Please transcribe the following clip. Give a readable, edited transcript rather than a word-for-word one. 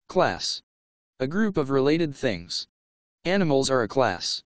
Class. A group of related things. Animals are a class.